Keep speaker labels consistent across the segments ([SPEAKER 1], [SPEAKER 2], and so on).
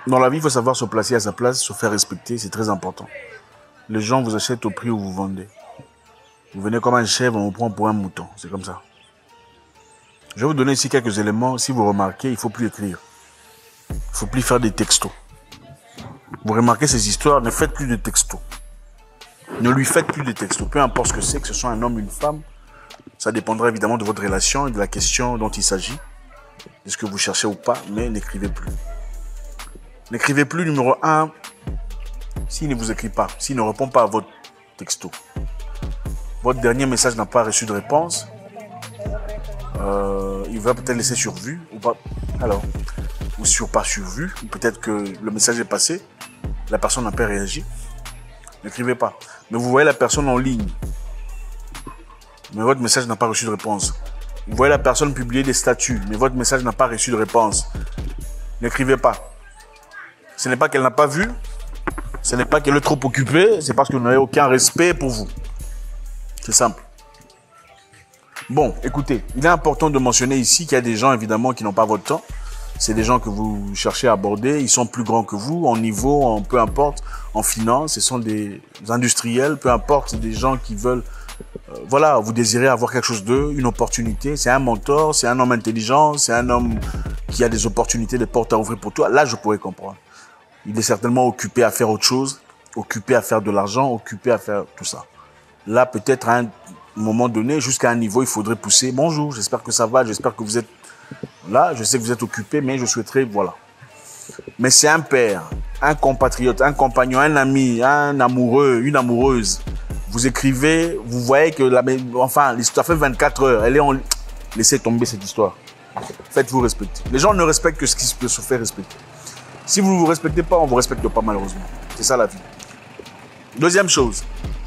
[SPEAKER 1] Dans la vie, il faut savoir se placer à sa place, se faire respecter, c'est très important. Les gens vous achètent au prix où vous vendez. Vous venez comme un chèvre, on vous prend pour un mouton, c'est comme ça. Je vais vous donner ici quelques éléments. Si vous remarquez, il ne faut plus écrire. Il ne faut plus faire des textos. Vous remarquez ces histoires, ne faites plus de textos. Ne lui faites plus de textos. Peu importe ce que ce soit un homme ou une femme, ça dépendra évidemment de votre relation et de la question dont il s'agit. Est-ce que vous cherchez ou pas, mais n'écrivez plus. N'écrivez plus, numéro 1, s'il ne vous écrit pas, s'il ne répond pas à votre texto. Votre dernier message n'a pas reçu de réponse. Il va peut-être laisser sur vue ou pas. Alors, ou sur pas sur vue. Peut-être que le message est passé. La personne n'a pas réagi. N'écrivez pas. Mais vous voyez la personne en ligne. Mais votre message n'a pas reçu de réponse. Vous voyez la personne publier des statuts. Mais votre message n'a pas reçu de réponse. N'écrivez pas. Ce n'est pas qu'elle n'a pas vu. Ce n'est pas qu'elle est trop occupée. C'est parce que vous n'avez aucun respect pour vous. C'est simple. Bon, écoutez, il est important de mentionner ici qu'il y a des gens, évidemment, qui n'ont pas votre temps. C'est des gens que vous cherchez à aborder. Ils sont plus grands que vous, en niveau, en peu importe, en finance. Ce sont des industriels, peu importe. C'est des gens qui veulent, voilà, vous désirez avoir quelque chose d'eux, une opportunité. C'est un mentor, c'est un homme intelligent, c'est un homme qui a des opportunités, des portes à ouvrir pour toi. Là, je pourrais comprendre. Il est certainement occupé à faire autre chose, occupé à faire de l'argent, occupé à faire tout ça. Là, peut-être à un moment donné, jusqu'à un niveau, il faudrait pousser. Bonjour, j'espère que ça va, j'espère que vous êtes là. Je sais que vous êtes occupé, mais je souhaiterais, voilà. Mais c'est un père, un compatriote, un compagnon, un ami, un amoureux, une amoureuse. Vous écrivez, vous voyez que, enfin, l'histoire fait 24 heures. Elle est en... Laissez tomber cette histoire. Faites-vous respecter. Les gens ne respectent que ce qui peut se faire respecter. Si vous ne vous respectez pas, on ne vous respecte pas, malheureusement. C'est ça la vie. Deuxième chose.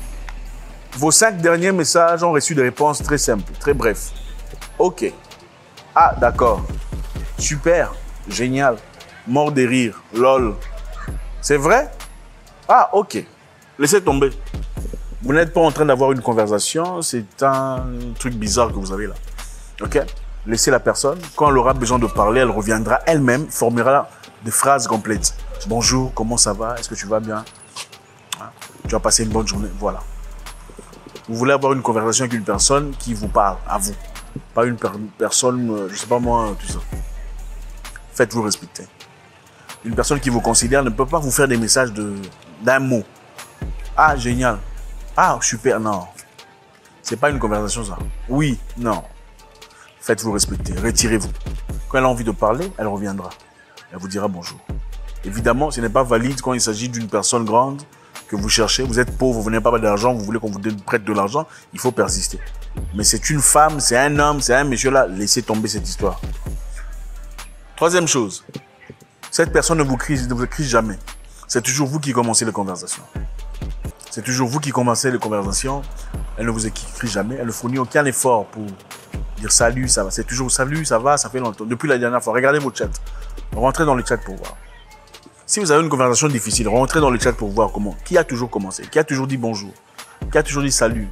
[SPEAKER 1] Vos 5 derniers messages ont reçu des réponses très simples, très brefs. Ok. Ah, d'accord. Super. Génial. Mort de rire. Lol. C'est vrai? Ah, ok. Laissez tomber. Vous n'êtes pas en train d'avoir une conversation. C'est un truc bizarre que vous avez là. Ok? Laissez la personne. Quand elle aura besoin de parler, elle reviendra elle-même, formera des phrases complètes. Bonjour, comment ça va? Est-ce que tu vas bien? Tu as passé une bonne journée? Voilà. Vous voulez avoir une conversation avec une personne qui vous parle, à vous. Pas une personne, je sais pas moi, tout ça. Faites-vous respecter. Une personne qui vous considère ne peut pas vous faire des messages d'un mot. Ah, génial. Ah, super, non. C'est pas une conversation, ça. Oui, non. Faites-vous respecter. Retirez-vous. Quand elle a envie de parler, elle reviendra. Elle vous dira bonjour. Évidemment, ce n'est pas valide quand il s'agit d'une personne grande que vous cherchez. Vous êtes pauvre, vous n'avez pas d'argent, vous voulez qu'on vous prête de l'argent, il faut persister. Mais c'est une femme, c'est un homme, c'est un monsieur là, laissez tomber cette histoire. Troisième chose, cette personne ne vous crie jamais. C'est toujours vous qui commencez les conversations. C'est toujours vous qui commencez les conversations. Elle ne vous écrit jamais, elle ne fournit aucun effort pour dire salut, ça va. C'est toujours salut, ça va, ça fait longtemps. Depuis la dernière fois, regardez vos chats. Rentrez dans les chats pour voir. Si vous avez une conversation difficile, rentrez dans le chat pour voir comment. Qui a toujours commencé? Qui a toujours dit bonjour? Qui a toujours dit salut?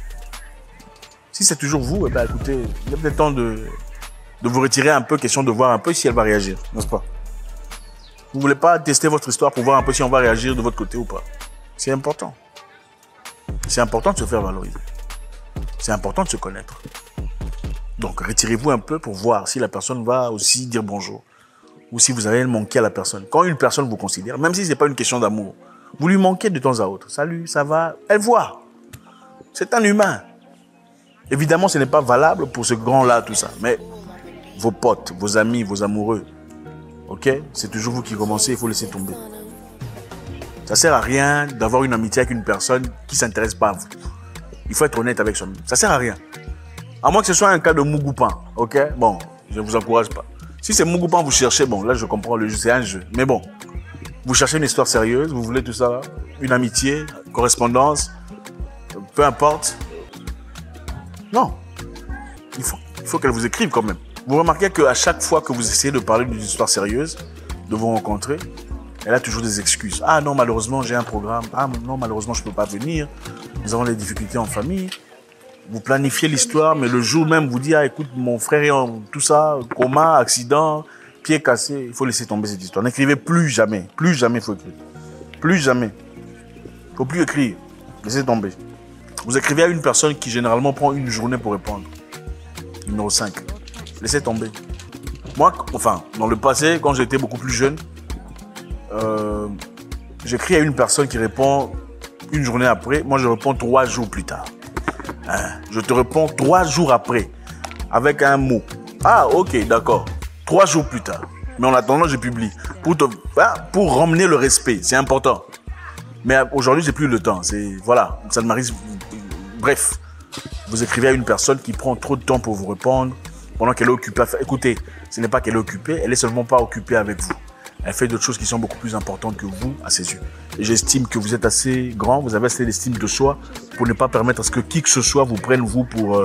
[SPEAKER 1] Si c'est toujours vous, eh ben, écoutez, il y a peut-être temps de vous retirer un peu, question de voir un peu si elle va réagir, n'est-ce pas? Vous ne voulez pas tester votre histoire pour voir un peu si on va réagir de votre côté ou pas? C'est important. C'est important de se faire valoriser. C'est important de se connaître. Donc, retirez-vous un peu pour voir si la personne va aussi dire bonjour. Ou si vous avez manqué à la personne. Quand une personne vous considère, même si ce n'est pas une question d'amour, vous lui manquez de temps à autre. Salut, ça va? Elle voit. C'est un humain. Évidemment, ce n'est pas valable pour ce grand-là, tout ça. Mais vos potes, vos amis, vos amoureux, ok? C'est toujours vous qui commencez, il faut laisser tomber. Ça ne sert à rien d'avoir une amitié avec une personne qui ne s'intéresse pas à vous. Il faut être honnête avec soi-même. Ça ne sert à rien. À moins que ce soit un cas de Mougoupan, ok? Bon, je ne vous encourage pas. Si c'est Mougoupan, vous cherchez, bon, là je comprends, le jeu, c'est un jeu. Mais bon, vous cherchez une histoire sérieuse, vous voulez tout ça, une amitié, correspondance, peu importe. Non, il faut qu'elle vous écrive quand même. Vous remarquez qu'à chaque fois que vous essayez de parler d'une histoire sérieuse, de vous rencontrer, elle a toujours des excuses. Ah non, malheureusement, j'ai un programme. Ah non, malheureusement, je ne peux pas venir. Nous avons des difficultés en famille. Vous planifiez l'histoire, mais le jour même, vous dites, ah écoute, mon frère est en tout ça, coma, accident, pied cassé, il faut laisser tomber cette histoire. N'écrivez plus jamais. Plus jamais, il faut écrire. Plus jamais. Il ne faut plus écrire. Laissez tomber. Vous écrivez à une personne qui généralement prend une journée pour répondre. Numéro 5. Laissez tomber. Moi, enfin, dans le passé, quand j'étais beaucoup plus jeune, j'écris à une personne qui répond une journée après. Moi, je réponds 3 jours plus tard. Je te réponds 3 jours après. Avec un mot. Ah, ok, d'accord. 3 jours plus tard. Mais en attendant, je publie. Pour ramener le respect. C'est important. Mais aujourd'hui, j'ai plus le temps. Voilà, ça ne m'arrive. Bref, vous écrivez à une personne qui prend trop de temps pour vous répondre pendant qu'elle est occupée. Écoutez, ce n'est pas qu'elle est occupée, elle est seulement pas occupée avec vous. Elle fait d'autres choses qui sont beaucoup plus importantes que vous à ses yeux. Et j'estime que vous êtes assez grand, vous avez assez d'estime de soi pour ne pas permettre à ce que qui que ce soit vous prenne vous pour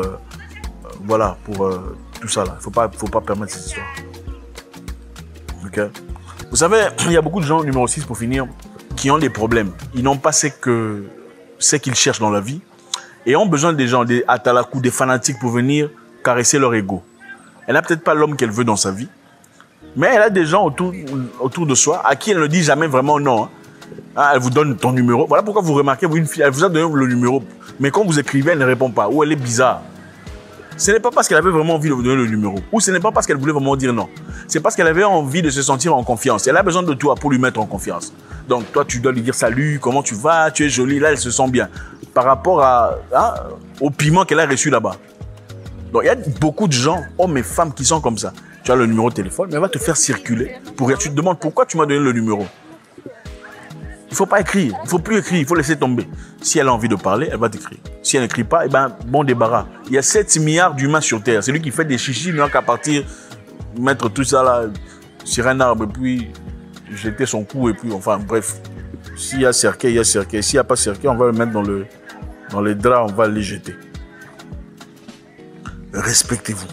[SPEAKER 1] tout ça là. Faut pas permettre cette histoire. Ok. Vous savez, il y a beaucoup de gens, numéro 6 pour finir, qui ont des problèmes. Ils n'ont pas ce qu'ils cherchent dans la vie et ont besoin des gens, des atalakou, des fanatiques pour venir caresser leur ego. Elle n'a peut-être pas l'homme qu'elle veut dans sa vie, mais elle a des gens autour de soi à qui elle ne dit jamais vraiment non. Elle vous donne ton numéro. Voilà pourquoi vous remarquez, une fille, elle vous a donné le numéro, mais quand vous écrivez, elle ne répond pas ou elle est bizarre. Ce n'est pas parce qu'elle avait vraiment envie de vous donner le numéro ou ce n'est pas parce qu'elle voulait vraiment dire non. C'est parce qu'elle avait envie de se sentir en confiance. Elle a besoin de toi pour lui mettre en confiance. Donc toi, tu dois lui dire salut, comment tu vas, tu es jolie. Là, elle se sent bien par rapport au piment qu'elle a reçu là-bas. Donc, il y a beaucoup de gens, hommes et femmes, qui sont comme ça. Tu as le numéro de téléphone, mais elle va te faire circuler. Tu te demandes pourquoi tu m'as donné le numéro. Il ne faut pas écrire. Il ne faut plus écrire. Il faut laisser tomber. Si elle a envie de parler, elle va t'écrire. Si elle n'écrit pas, bon débarras. Il y a 7 milliards d'humains sur Terre. C'est lui qui fait des chichis, il n'a qu'à partir, mettre tout ça là sur un arbre et puis jeter son cou et puis, enfin, bref. S'il y a cercueil, il y a cercueil. S'il n'y a pas cercueil, on va le mettre dans les draps, on va les jeter. Respectez-vous.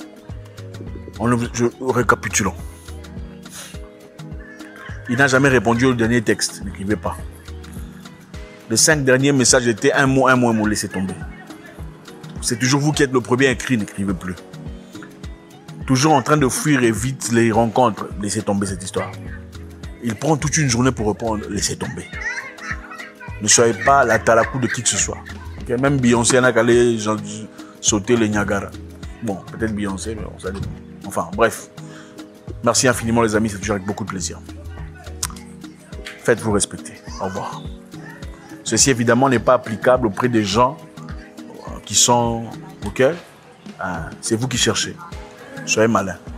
[SPEAKER 1] Récapitulons. Il n'a jamais répondu au dernier texte. N'écrivez pas. Les 5 derniers messages étaient un mot, laissez tomber. C'est toujours vous qui êtes le premier à écrire, n'écrivez plus. Toujours en train de fuir et vite les rencontres, laissez tomber cette histoire. Il prend toute une journée pour répondre, laissez tomber. Ne soyez pas la talakou de qui que ce soit. Okay? Même Beyoncé n'a qu'à aller sauter les Niagara. Bon, peut-être Beyoncé, mais on sait. Enfin, bref. Merci infiniment les amis, c'est toujours avec beaucoup de plaisir. Faites-vous respecter. Au revoir. Ceci évidemment n'est pas applicable auprès des gens qui sont... Ok? C'est vous qui cherchez. Soyez malins.